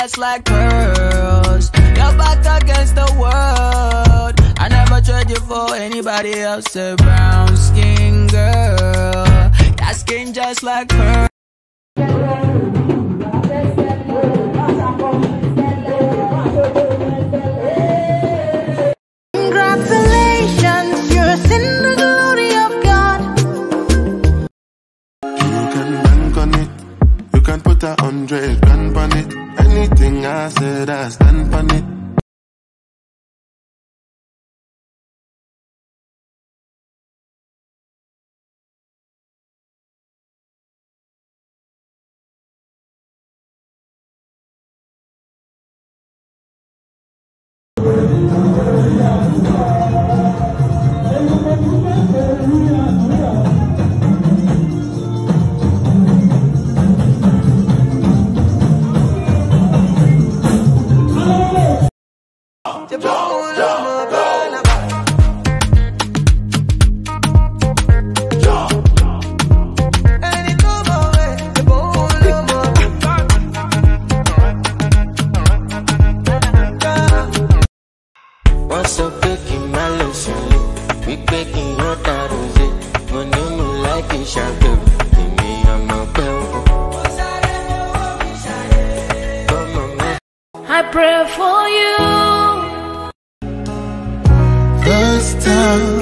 just like pearls. You're back against the world. I never trade you for anybody else. A brown skin girl, that skin just like pearls. Congratulations, you're in the glory of God. You can bank on it. You can put 100 grand on it. Anything I said, I stand on it. What's up, baking my lotion? We baking your daros. My name is like a shadow. Give me a mobile. I pray for you. First time.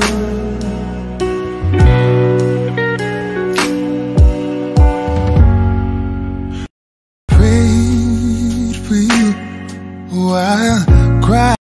Prayed for you while crying.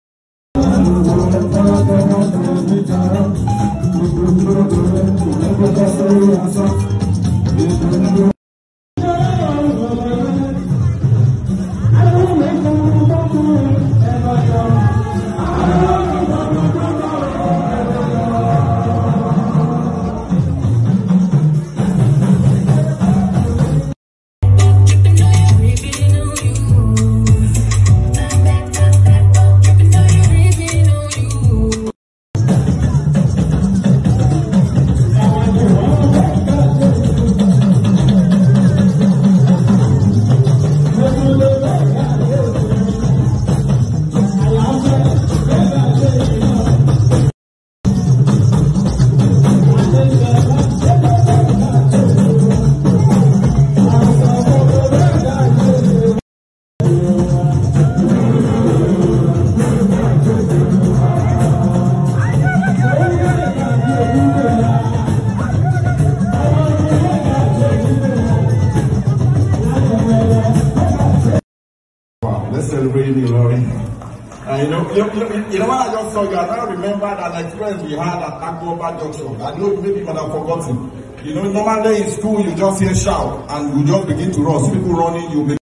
Let's celebrate you, Lord. You know what I just saw you, I now remember that experience we had at Takoba Junction. I know maybe you might have forgotten. You know, normally in school you just hear shout and you just begin to run. People running, you begin.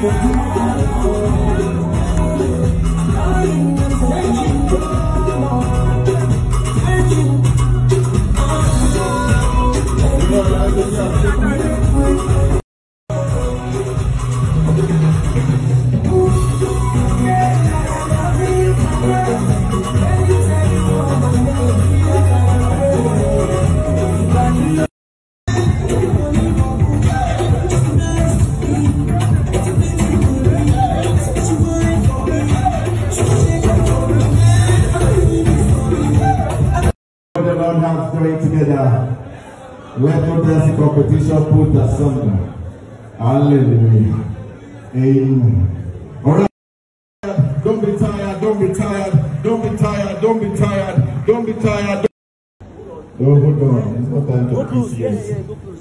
Together, let no dancing competition put asunder. Hallelujah. Amen. All right. Don't be tired. Don't be tired. Don't be tired. Don't be tired. Don't be tired. Don't hold on. It's not time to go close. Yeah, go close.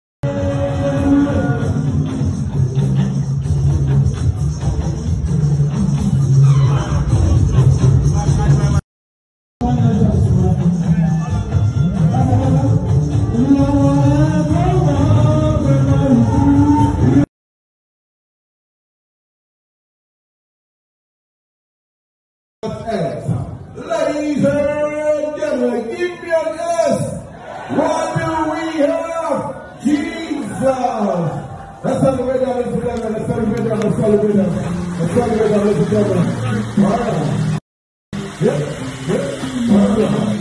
Ladies and gentlemen, give me an S. What do we have? Jesus. Let's celebrate that, ladies and gentlemen. Let's celebrate that. Let's celebrate that. Let's celebrate that, ladies and gentlemen. All right. Yep. All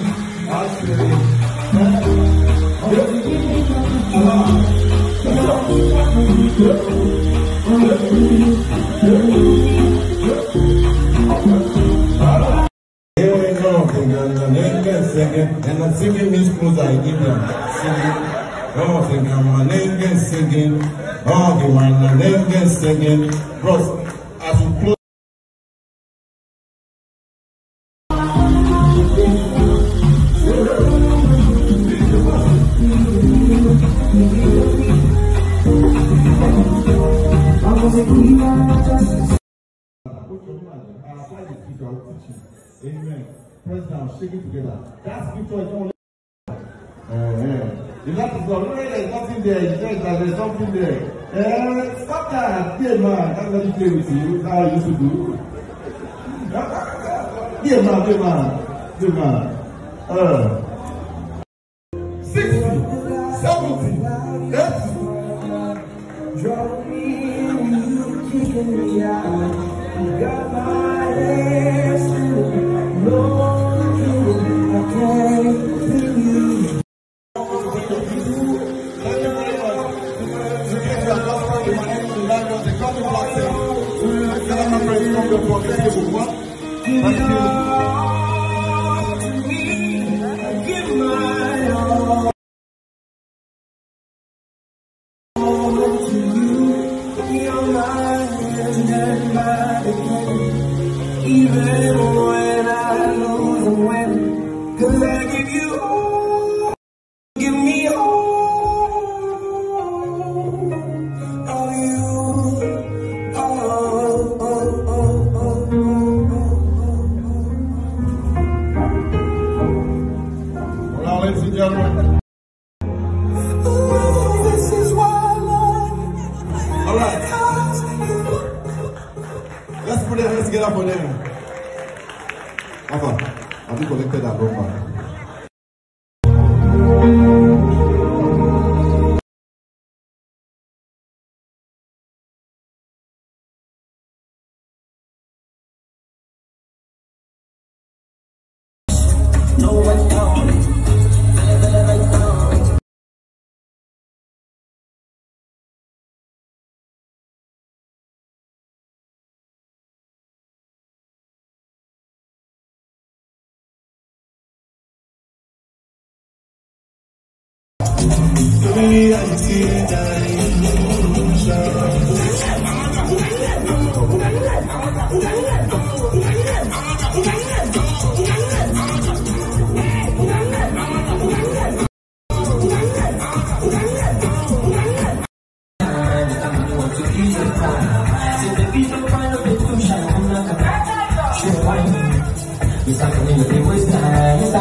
right. And I'm singing Miss Cruz, I give them singing. Oh, singing. Oh, the man, singing. Bros, as we close. Amen. Press down, shake it together. That scripture is only. If that is not, there's nothing there. You said that there's something there. Stop that. Dear man, that's what you play with you. That's how I used to do. Dear man. 60, 70, 80. Draw me in, you kicking me out. You got my legs even when I lose and win, 'cause I give you all, give me all of you. Well, ladies and gentlemen. This is why I love. All right. Let's put our hands together for them. Alpha, have you collected that number? No one knows.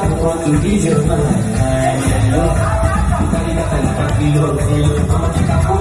It's